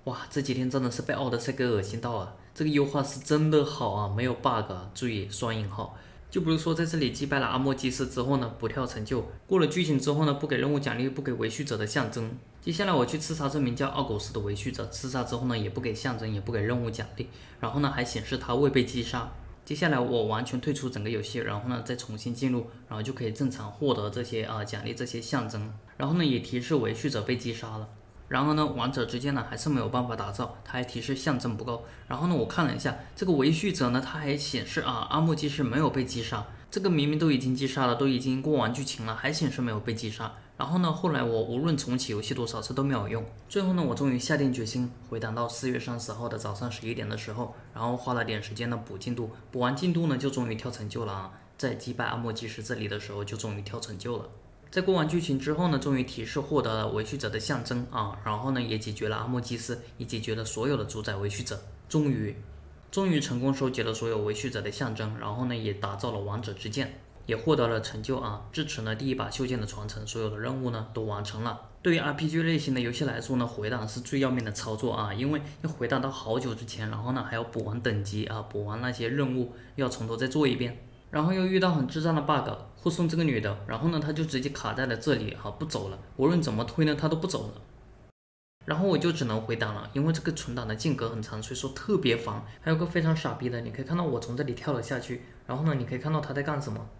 哇，这几天真的是被奥德赛给恶心到了。这个优化是真的好啊，没有 bug 啊，注意双引号。就比如说在这里击败了阿莫基斯之后呢，不跳成就，过了剧情之后呢，不给任务奖励，不给维续者的象征。接下来我去刺杀这名叫奥狗斯的维续者，刺杀之后呢，也不给象征，也不给任务奖励，然后呢还显示他未被击杀。接下来我完全退出整个游戏，然后呢再重新进入，然后就可以正常获得这些奖励这些象征，然后呢也提示维续者被击杀了。然后呢，王者之剑呢还是没有办法打造，它还提示象征不够。然后呢，我看了一下这个维续者呢，它还显示阿莫基斯没有被击杀。这个明明都已经击杀了，都已经过完剧情了，还显示没有被击杀。然后呢，后来我无论重启游戏多少次都没有用。最后呢，我终于下定决心回档到4月30号的早上11点的时候，然后花了点时间呢补进度，补完进度呢就终于跳成就了啊！在击败阿莫基斯这里的时候就终于跳成就了。在过完剧情之后呢，终于提示获得了维续者的象征啊，然后呢也解决了阿莫基斯，也解决了所有的主宰维续者，终于成功收集了所有维续者的象征，然后呢也打造了王者之剑，也获得了成就啊，至此呢第一把袖剑的传承，所有的任务呢都完成了。对于 RPG 类型的游戏来说呢，回档是最要命的操作啊，因为要回档到好久之前，然后呢还要补完等级啊，补完那些任务，要从头再做一遍。然后又遇到很智障的 bug， 护送这个女的，然后呢，她就直接卡在了这里不走了，无论怎么推呢，她都不走了。然后我就只能回档了，因为这个存档的间隔很长，所以说特别烦。还有个非常傻逼的，你可以看到我从这里跳了下去，然后呢，你可以看到她在干什么。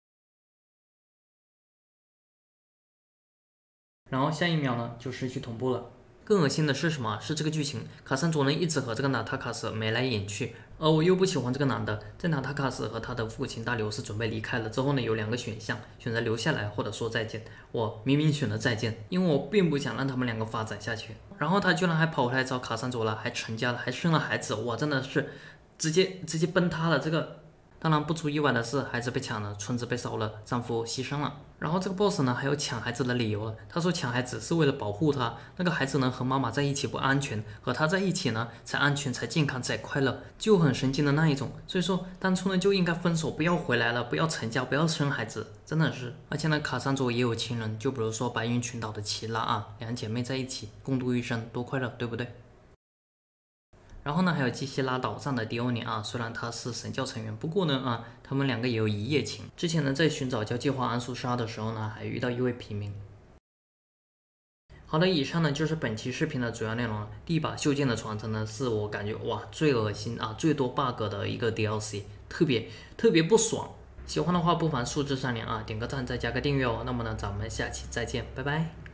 然后下一秒呢，就失去同步了。更恶心的是什么？是这个剧情，卡珊卓呢一直和这个娜塔卡斯眉来眼去，而我又不喜欢这个男的。在娜塔卡斯和他的父亲大流士准备离开了之后呢，有2个选项，选择留下来或者说再见。我明明选了再见，因为我并不想让他们2个发展下去。然后他居然还跑回来找卡珊卓了，还成家了，还生了孩子，哇，真的是直接崩塌了这个。当然不出意外的是，孩子被抢了，村子被烧了，丈夫牺牲了。然后这个 boss 呢，还有抢孩子的理由了。他说抢孩子是为了保护他，那个孩子呢和妈妈在一起不安全，和他在一起呢才安全、才健康、才快乐，就很神经的那一种。所以说当初呢就应该分手，不要回来了，不要成家，不要生孩子，真的是。而且呢，卡珊卓也有情人，就比如说白云群岛的奇拉啊，2姐妹在一起共度一生，多快乐，对不对？然后呢，还有基希拉岛上的迪欧尼啊，虽然他是神教成员，不过呢他们2个也有一夜情。之前呢，在寻找交际花桉树沙的时候呢，还遇到一位平民。好的，以上呢就是本期视频的主要内容了。第一把袖剑的传承呢，是我感觉哇最恶心啊、最多 bug 的一个 DLC， 特别不爽。喜欢的话不妨素质善良啊，点个赞再加个订阅哦。那么呢，咱们下期再见，拜拜。